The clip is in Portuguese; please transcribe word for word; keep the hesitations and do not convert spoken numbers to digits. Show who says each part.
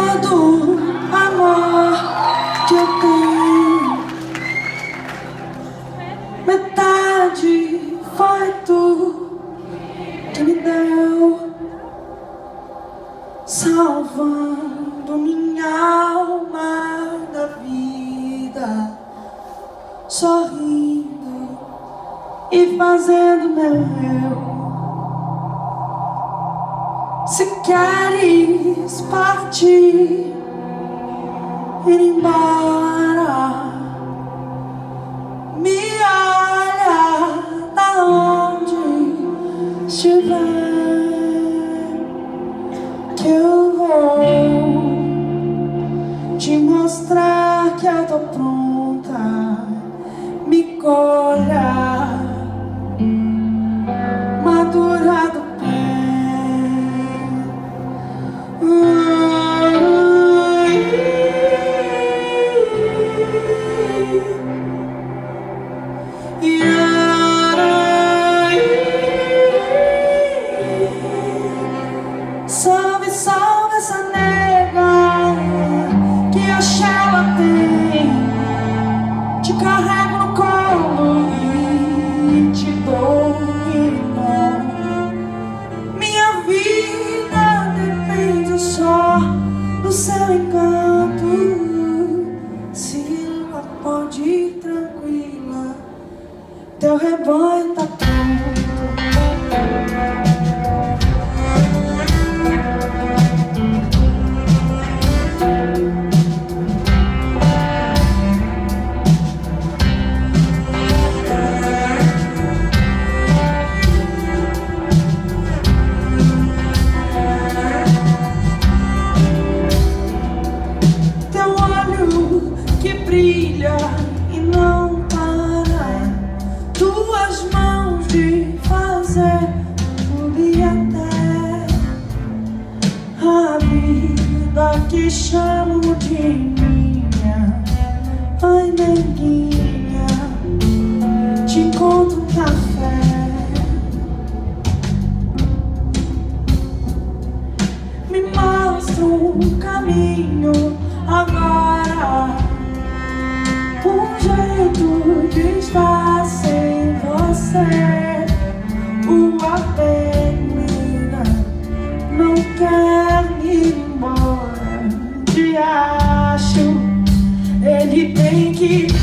Speaker 1: todo amor que eu tenho, metade foi tu que me deu, salvando minha alma da vida, sorrindo e fazendo meu eu. Se queres partir, ir embora, me olha da onde estiver, que eu vou te mostrar que eu tô pronta. Me colha madura do salve, salve essa nega que a Sheila tem. Te carrego no colo e te dou irmão. Minha vida depende só do seu encanto. Se ela pode ir tranquila, teu rebanho tá pronto. Brilha e não para, tuas mãos de fazer tudo e até a vida que chamo de minha. Ai, neguinha, te encontro um café, me mostra um caminho agora, um jeito de estar sem você. O apego ainda não quer ir embora. De acho, ele tem que